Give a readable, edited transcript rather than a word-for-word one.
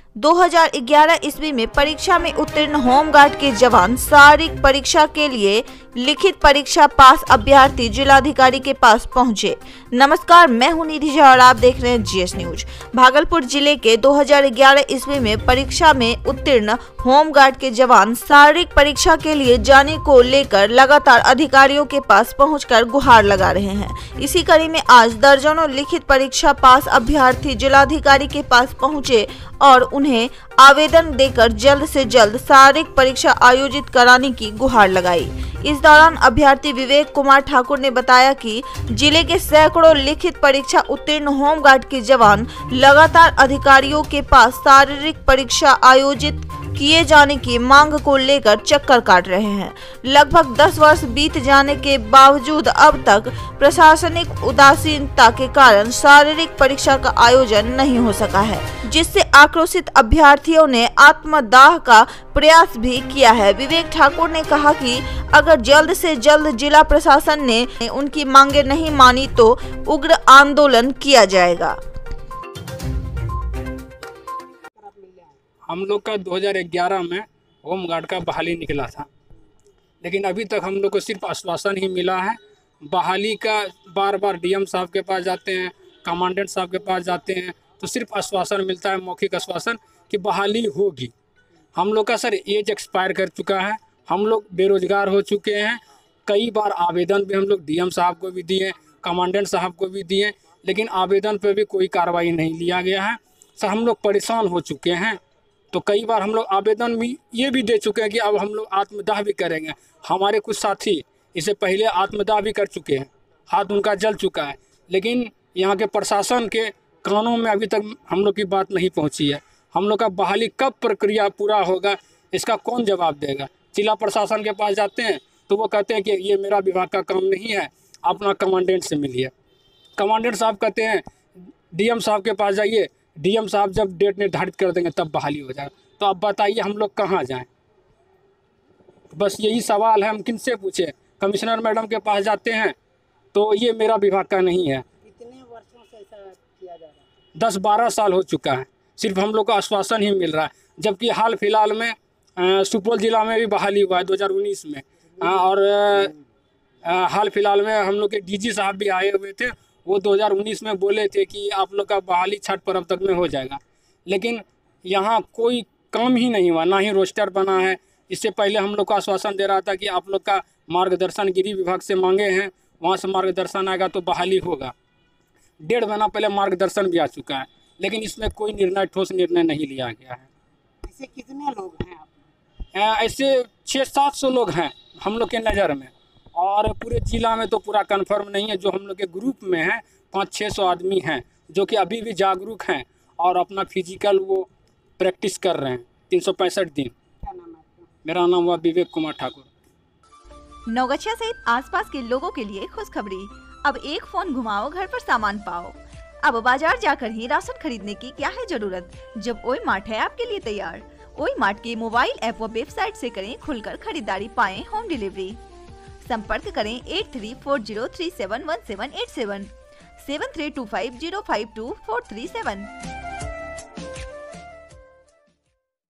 2011 ईस्वी में परीक्षा में उत्तीर्ण होमगार्ड के जवान शारीरिक परीक्षा के लिए लिखित परीक्षा पास अभ्यर्थी जिलाधिकारी के पास पहुंचे। नमस्कार, मैं हूं निधि झा और आप देख रहे हैं जीएस न्यूज। भागलपुर जिले के 2011 ईस्वी में परीक्षा में उत्तीर्ण होमगार्ड के जवान शारीरिक परीक्षा के लिए जाने को लेकर लगातार अधिकारियों के पास पहुंचकर गुहार लगा रहे हैं। इसी कड़ी में आज दर्जनों लिखित परीक्षा पास अभ्यर्थी जिलाधिकारी के पास पहुंचे और उन्हें आवेदन देकर जल्द से जल्द शारीरिक परीक्षा आयोजित कराने की गुहार लगाई। इस दौरान अभ्यर्थी विवेक कुमार ठाकुर ने बताया कि जिले के सैकड़ों लिखित परीक्षा उत्तीर्ण होमगार्ड के जवान लगातार अधिकारियों के पास शारीरिक परीक्षा आयोजित किए जाने की मांग को लेकर चक्कर काट रहे हैं। लगभग 10 वर्ष बीत जाने के बावजूद अब तक प्रशासनिक उदासीनता के कारण शारीरिक परीक्षा का आयोजन नहीं हो सका है, जिससे आक्रोशित अभ्यर्थियों ने आत्मदाह का प्रयास भी किया है। विवेक ठाकुर ने कहा कि अगर जल्द से जल्द जिला प्रशासन ने उनकी मांगे नहीं मानी तो उग्र आंदोलन किया जाएगा। हम लोग का 2011 में होमगार्ड का बहाली निकला था, लेकिन अभी तक हम लोग को सिर्फ आश्वासन ही मिला है। बहाली का बार बार डीएम साहब के पास जाते हैं, कमांडेंट साहब के पास जाते हैं, तो सिर्फ आश्वासन मिलता है, मौखिक आश्वासन कि बहाली होगी। हम लोग का सर एज एक्सपायर कर चुका है, हम लोग बेरोजगार हो चुके हैं। कई बार आवेदन भी हम लोग डीएम साहब को भी दिए, कमांडेंट साहब को भी दिए, लेकिन आवेदन पर भी कोई कार्रवाई नहीं लिया गया है। सर हम लोग परेशान हो चुके हैं। तो कई बार हम लोग आवेदन भी ये भी दे चुके हैं कि अब हम लोग आत्मदाह भी करेंगे। हमारे कुछ साथी इससे पहले आत्मदाह भी कर चुके हैं, हाथ उनका जल चुका है, लेकिन यहाँ के प्रशासन के कानों में अभी तक हम लोग की बात नहीं पहुँची है। हम लोग का बहाली कब प्रक्रिया पूरा होगा, इसका कौन जवाब देगा। जिला प्रशासन के पास जाते हैं तो वो कहते हैं कि ये मेरा विभाग का काम नहीं है, अपना कमांडेंट से मिलिए। कमांडेंट साहब कहते हैं डीएम साहब के पास जाइए, डीएम साहब जब डेट निर्धारित कर देंगे तब बहाली हो जाएगा। तो अब बताइए हम लोग कहाँ जाएं। बस यही सवाल है, हम किन से पूछें। कमिश्नर मैडम के पास जाते हैं तो ये मेरा विभाग का नहीं है। कितने वर्षों से ऐसा किया जा रहा है? 10-12 साल हो चुका है, सिर्फ हम लोग को आश्वासन ही मिल रहा है। जबकि हाल फिलहाल में सुपौल जिला में भी बहाली हुआ है 2019 में, और हाल फिलहाल में हम लोग के डीजी साहब भी आए हुए थे। वो 2019 में बोले थे कि आप लोग का बहाली छठ पर्व तक में हो जाएगा, लेकिन यहाँ कोई काम ही नहीं हुआ, ना ही रोस्टर बना है। इससे पहले हम लोग को आश्वासन दे रहा था कि आप लोग का मार्गदर्शन गृह विभाग से मांगे हैं, वहाँ से मार्गदर्शन आएगा तो बहाली होगा। 1.5 महीना पहले मार्गदर्शन भी आ चुका है, लेकिन इसमें कोई निर्णय, ठोस निर्णय नहीं लिया गया है। ऐसे कितने लोग हैं आप? ऐसे 600-700 लोग हैं हम लोग के नज़र में, और पूरे जिला में तो पूरा कंफर्म नहीं है। जो हम लोग के ग्रुप में हैं 500-600 आदमी हैं जो कि अभी भी जागरूक हैं और अपना फिजिकल वो प्रैक्टिस कर रहे हैं 365 दिन। क्या नाम है आपका? मेरा नाम हुआ विवेक कुमार ठाकुर। नौगछिया सहित आसपास के लोगों के लिए खुशखबरी। अब एक फोन घुमाओ, घर पर सामान पाओ। अब बाजार जाकर ही राशन खरीदने की क्या है जरूरत, जब ओई मार्ट है आपके लिए तैयार। ओई मार्ट के मोबाइल ऐप व वेबसाइट से करें खुलकर खरीदारी, पाएं होम डिलीवरी। संपर्क करें 8340371787 7325052437।